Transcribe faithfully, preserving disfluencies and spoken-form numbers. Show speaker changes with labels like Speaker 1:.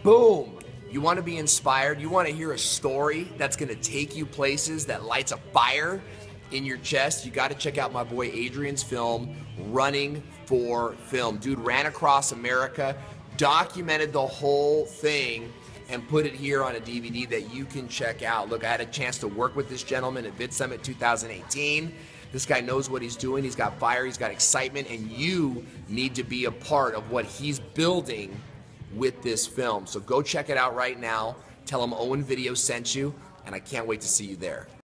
Speaker 1: Boom! You want to be inspired? You want to hear a story that's going to take you places, that lights a fire in your chest? You got to check out my boy Adrian's film, Running for Film. Dude ran across America, documented the whole thing, and put it here on a D V D that you can check out. Look, I had a chance to work with this gentleman at VidSummit two thousand eighteen. This guy knows what he's doing. He's got fire, he's got excitement, and you need to be a part of what he's building with this film. So go check it out right now. Tell him Owen Video sent you, and I can't wait to see you there.